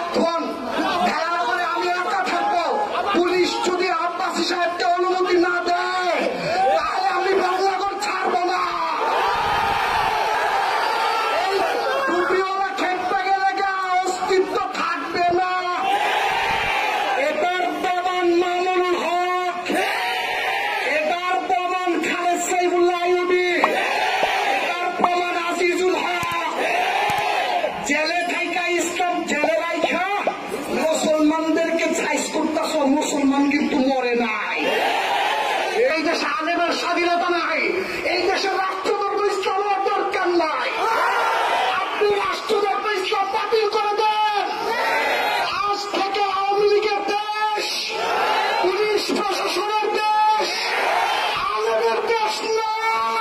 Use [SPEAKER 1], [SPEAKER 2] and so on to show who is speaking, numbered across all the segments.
[SPEAKER 1] এখন খেলা করে আমি একা থাকবো, পুলিশ যদি আব্বাসী সাহেবকে অনুমতি না দেয় তাহলে আমি বাংলাঘর ছাড়বো না। এই টুপিওয়ালা খেপতে গেলে অস্তিত্ব থাকবে না। এটার প্রমাণ মামুনুল হক, এটার প্রমাণ খালেদ সাইফুল্লাহ আইয়ুবী, এটার প্রমাণ আজিজুল হক। জেলে থাইকা ইসলাম জেলে রাইখা মুসলমানদেরকে চাইজ করতেছ, মুসলমান কিন্তু মরে নাই। এই দেশে আলেমের স্বাধীনতা নাই, এই দেশে রাষ্ট্রধর্ম ইসলামের দরকার নাই। আপনি রাষ্ট্রধর্ম ইসলাম বাতিল করে দেন। আজ থেকে আওয়ামী লীগের দেশ, পুলিশ প্রশাসনের দেশ, আলেমের দেশ না।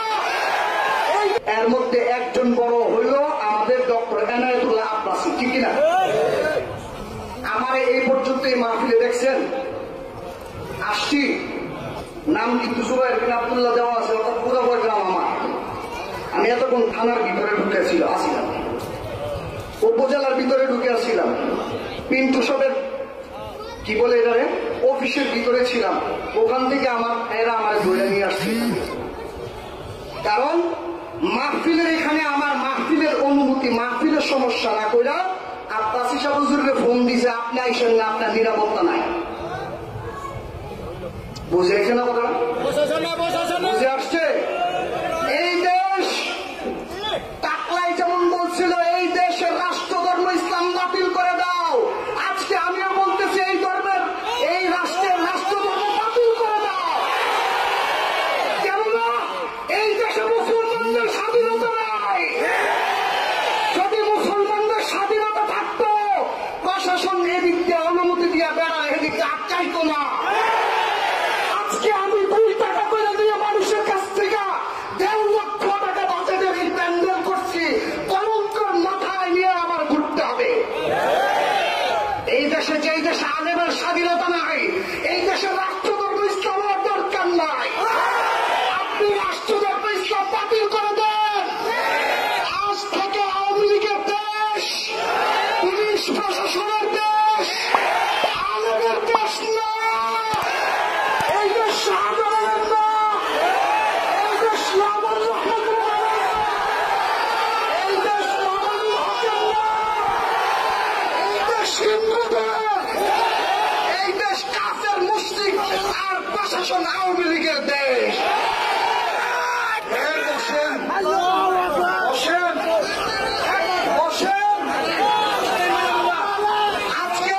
[SPEAKER 1] এর মধ্যে একজন বড় হইল আমাদের ডক্টর এনায়েতুল্লাহ আব্বাসি, ঠিক কিনা? আমার এই পর্যন্ত এই মাহফিলে দেখছেন আসছি, নাম কিন্তু জুবাইর বিন আব্দুল্লাহ দেওয়া আছে, অর্থাৎ পুরাপুরি গ্রাম আমার। আমি এতক্ষণ থানার ভিতরে ঢুকেছিল আসিলাম, উপজেলার ভিতরে ঢুকে আসছিলাম, পিন্টু সবের কি বলে এটারে অফিসের ভিতরে ছিলাম। ওখান থেকে এরা আমার ধরে নিয়ে আসছে, কারণ মাহফিলের এখানে আমার মাহফিলের অনুমতি, মাহফিলের সমস্যা না কইরা আব্বাসী সাহেব হুজুরকে ফোন দিছে, আপনি আইসেন না, আপনার নিরাপত্তা নাই। বুঝেছে না কথা? বুঝে আসছে? এই দেশ টাকলাই যেমন বলছিল এই দেশের রাষ্ট্রধর্ম ইসলাম বাতিল করে দাও, আজকে আমিও বলতেছি এই ধর্মের এই রাষ্ট্রের রাষ্ট্রধর্ম বাতিল করে দাও। কেননা এই দেশে মুসলমানদের স্বাধীনতা নাই। যদি মুসলমানদের স্বাধীনতা থাকতো প্রশাসন এদিক দিয়ে অনুমতি দিয়ে বেড়া এদিক দিয়ে আটকাইতো না। আজকে আমি 2 টাকা করে দিয়ে মানুষের কাছ থেকে 1.5 লক্ষ টাকা বাজেটের এই প্যান্ডেল করছি, কলঙ্কর মাথায় নিয়ে আমার ঘুরতে হবে। এই দেশে যেই দেশে আলেমের স্বাধীনতা নাই, এই দেশে রাষ্ট্রধর্ম ইসলামের দরকার নাই। আপনি রাষ্ট্রধর্ম ইসলাম বাতিল করে দেন। আজ থেকে আওয়ামী লীগের দেশ, পুলিশ প্রশাসনের দেশ, আলেমের দেশ না। এই দেশ শাহজালালের না, এই দেশ আমার রহমতুল্লাহ, এই দেশ মামুনুল হকের না, এই দেশ হিন্দুদের, এই দেশ কাফের মুশরিক আর প্রশাসন আওয়ামী লীগের দেশ। বসেন বসেন বসেন। আজকে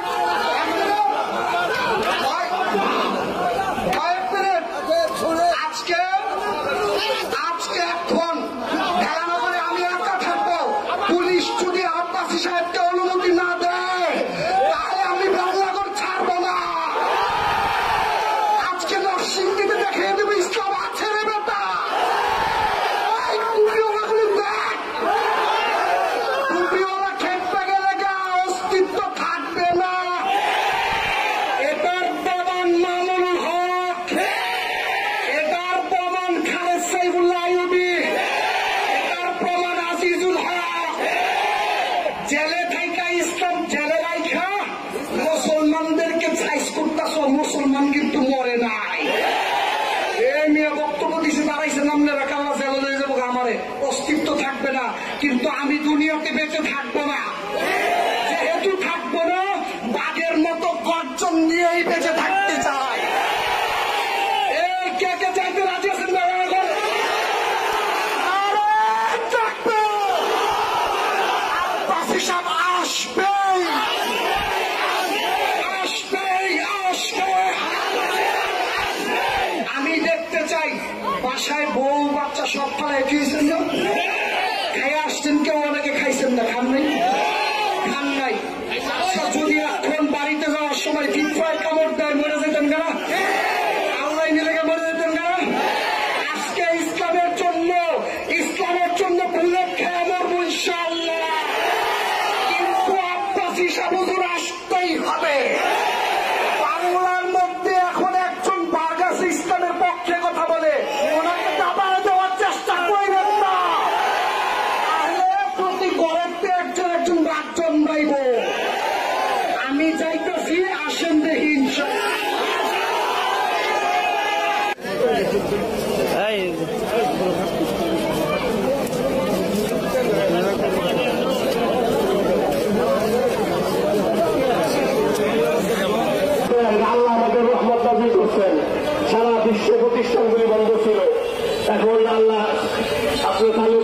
[SPEAKER 1] আজকে এখন খেলা করে আমি একা থাকবো, পুলিশ যদি আব্বাসী সাহেবকে অনুমতি না দেয় তাহলে আমি বাংলাঘর ছাড়বো না। আজকে নরসিংদীতে দেখিয়ে দেবে ইসলাম আছে রে বেটা। টুপিওয়ালা খেপতে গেলে অস্তিত্ব থাকবে না। এটার প্রমাণ মামুনুল হক, এটার প্রমাণ খালেদ সাইফুল্লাহ আইয়ুবী, এটার প্রমাণ আজিজুল হক। জেলে থাইকা ইসলাম জেলে রাইখা মুসলমানদেরকে চাইজ করতেছ, মুসলমান কিন্তু মরে নাই। এই মেয়ে বক্তব্য দিছে, দাঁড়াইছে, নামলে রাখাল্লা জেলে লয়ে যাবো, আমারে অস্তিত্ব থাকবে না, কিন্তু আমি দুনিয়াতে বেঁচে থাকবো না। যেহেতু থাকবো না, বাঘের মতো গর্জন দিয়েই বেঁচে থাকতে চাই। এই কে কে চাইতে রাজি আছেন? আব্বাসী সাহেব আসবে, আসবে, আসবে। আমি দেখতে চাই বাসায় বউ বাচ্চা সব ফেলায় খেয়েছেন না, খাই আসছেন, কেউ অনেকে খাইছেন না, খান নাই, খান নাই। যদি এখন বাড়িতে যাওয়ার সময় 3 কামড় দেয় মরে যেতেন কেনা, আল্লাহ নিলে মরে যেতেন কেনা। আজকে ইসলামের জন্য বুলেট খেয়ে মরবো ইনশাআল্লাহ, কিন্তু আব্বাসী সাহেব হুজুর আসতেই হবে। বাংলার মধ্যে এখন একজন বাঘ আছে ইসলামের পক্ষে কথা বলে, ওনাকে দাবায় দেওয়ার চেষ্টা করবেন না, তাহলে প্রতি গড়তে একজন বাঘ জন্মাইব। আমি চাইতেছি আসেন দেখি
[SPEAKER 2] আল্লাহ আমাদের রহমত নাযিল করছেন। সারা বিশ্বে প্রতিষ্ঠানগুলি বন্ধ ছিল, এখন আল্লাহ আপনার